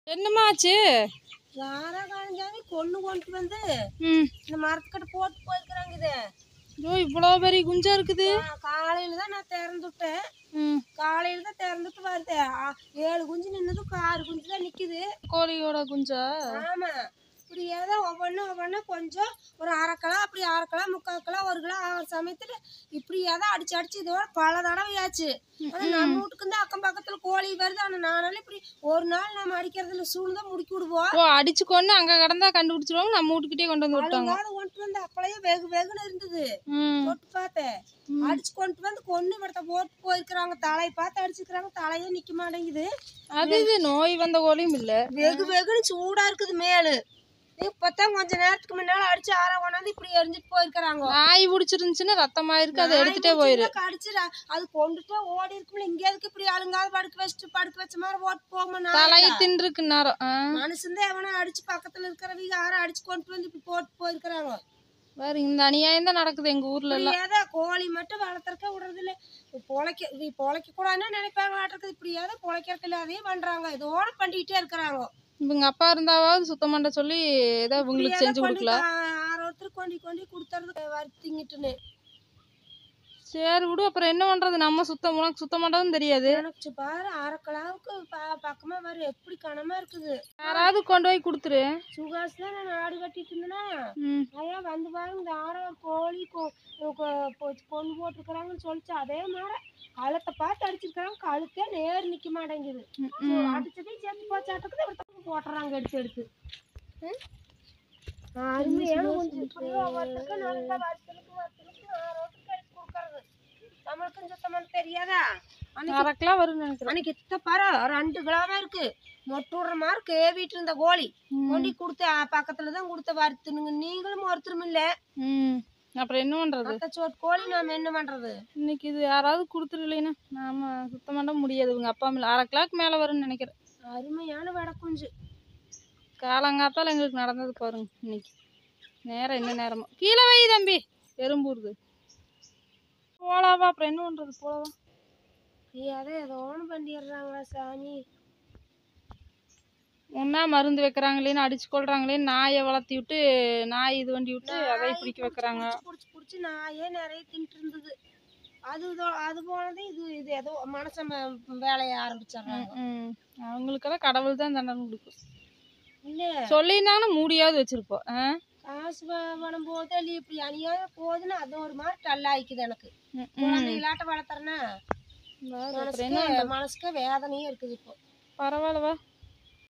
என்னம்மா ஆச்சு? யாரா காஞ்சாமி கொண்டு வந்து இந்த மரத்துக்கிட்ட போட்டு போயிருக்கிறாங்க. இது ஐயோ இவ்வளோ பெரிய குஞ்சா இருக்குது. காலையில தான் நான் திறந்துட்டேன். காலையில தான் திறந்துட்டு வருது. 7 குஞ்சு நின்னது, 6 குஞ்சு தான் நிக்குது. கோழியோட குஞ்சா? ஆமா. இப்படி ஏதோ ஒவ்வொன்றும் கொஞ்சம் ஒரு 1/2 கிலோ, அப்படி 1/2 கிலோ, 3/4 கிலோ, 1 கிலோ ஆகிற சமயத்துல இப்படி ஏதோ அடிச்சு இதோட பல தடவை ஆச்சு. ஆனா நம்ம வீட்டுக்கு வந்து அக்கம் பக்கத்துல கோழி வருது. ஆனா நானால இப்படி ஒரு நாள் நம்ம அடிக்கிறதுல சூழ்நிலை முடிக்கி விடுவோம். ஓ, அடிச்சு கொண்டு அங்க கடந்தா கண்டுபிடிச்சிருவாங்க, நம்ம வீட்டுக்கிட்டே கொண்டு வந்து விட்டாங்க. கொண்டு வந்து அப்பளையே வெகுன்னு இருந்தது. தொட்டு பார்த்தேன், அடிச்சு கொண்டு வந்து கொண்டு இவர்த்த போட்டு போயிருக்கிறாங்க. தலையை பார்த்து அடிச்சுக்கிறாங்க, தலையே நிக்க மாட்டேங்குது. அது இது நோய் வந்த கோழியும் இல்ல, வெகுன்னு சூடா இருக்குது மேலு. இப்பதான் கொஞ்ச நேரத்துக்கு முன்னால அடிச்சு ஆற கொண்டாந்து இப்படி எரிஞ்சிட்டு போயிருக்கிறாங்க. நாய் பிடிச்சிருந்துச்சுன்னா ரத்தமா இருக்கு, அதை எடுத்துட்டே போயிரு. அடிச்சு அது கொண்டுட்டே ஓடி இருக்கும்ல. இங்க எதுக்கு இப்படி அழுங்காத படுக்க வச்ச மாதிரி ஓட்டு போகணும். தலையை தின்றுக்கு நேரம் மனுஷன் எவனா அடிச்சு பக்கத்துல இருக்கிறவங்க யாரும் அடிச்சு கொண்டு வந்து இப்படி போட்டு போயிருக்கிறாங்க. வேற இந்த அநியாயம் தான் நடக்குது எங்க ஊர்ல எல்லாம். ஏதோ கோழி மட்டும் வளர்த்துறக்க விடுறது இல்ல. பொழைக்க கூடாதுன்னு நினைப்பாங்க. இப்படி ஏதோ பொழைக்கிறதுல அதையும் பண்றாங்க. இதோட பண்ணிக்கிட்டே இருக்கிறாங்க. இவங்க அப்பா இருந்தாவது சுத்தம் பண்ண சொல்லி ஏதோ உங்களுக்கு செஞ்சு கொடுக்கல. ஒருத்தர் கொண்டு கொடுத்துறது வருத்திங்கிட்டுன்னு. சரி விடு, அப்புறம் என்ன பண்றது? நம்ம உனக்கு சுத்தம் பண்றதுன்னு தெரியாது. எனக்கு பாரு 1/2 கிலோவுக்கு பக்கமா வரும். எப்படி கனமா இருக்குது. யாராவது கொண்டு போய் கொடுத்துரு. சுகாஸ் தான் நான் ஆடு கட்டிட்டு இருந்தேன்னா, அதான் வந்து பாருங்க இந்த ஆட கோழி கொண்டு போட்டுருக்குறாங்கன்னு சொல்லிச்சு. அதே மாதிரி கழுத்தை பார்த்து அடிச்சிருக்காங்க. கழுத்தே நேர் நிக்க மாட்டேங்குது. அடிச்சதையும் சேர்த்து போச்சாட்டுக்குது. ஒருத்தவங்க போட்டுறாங்க எடுத்து அருமையான கொஞ்சம் இப்படியே ஒவ்வொருத்தருக்கு நல்லா வருஷத்துக்கு அடிச்சு கொடுக்கறது. நம்மளுக்கும் சுத்தமான தெரியாதா? 1/2 கிலோ வரும்னு நினைக்கிறேன். அன்னைக்கு பாரு 2 கிலோவா இருக்கு. மொட்டு விடுற மாதிரி கேவிட்டு இருந்த கோழி கொண்டி கொடுத்த பக்கத்துலதான் கொடுத்த வருத்துனுங்க. நீங்களும் ஒருத்தரும் இல்ல. அப்புறம் என்ன பண்றது? கோழி நாம என்ன பண்றது? இன்னைக்கு இது யாராவது கொடுத்துருக்கலைன்னா நாம சுத்தம் பண்ண முடியாது. இவங்க அப்பா மேல 1/2 கிலோக்கு மேல வரும்னு நினைக்கிறேன். அருமையான வடை குஞ்சு. காலங்காத்தால எங்களுக்கு நடந்தது பாருங்க. இன்னைக்கு நேரம் என்ன நேரமோ. கீழே வை தம்பி, எறும்பூருது. போலாவா, அப்புறம் என்ன பண்றது? போலவா. அதை ஏதோ ஒன்று பண்ணிடுறாங்களா சாமி. ஒன்னா மருந்து வைக்கிறாங்களேன்னு அடிச்சு கொள்றாங்களேன்னு நாயை வளர்த்தி விட்டு, நாய் இது வண்டி விட்டு அதை பிடிக்க வைக்கிறாங்க. பிடிச்சி நாயே நிறைய தின்ட்டு இருந்தது. அது போனது இது ஏதோ மனசன் வேலையை ஆரம்பிச்சாங்க. அவங்களுக்கெல்லாம் கடவுள் தான் தண்டனை கொடுக்கும். இல்ல சொல்லியிருந்தாங்கன்னா மூடியாவது வச்சிருப்போம். காசு பணம் போது இல்ல இப்படி அநியாயம் போகுதுன்னு அது ஒரு மாதிரி டல்லாயிக்குது எனக்கு. குழந்தைகளாட்ட வளர்த்துறேன்னா மனசுக்கு வேதனையும் இருக்குது. இப்போ பரவாயில்லவா.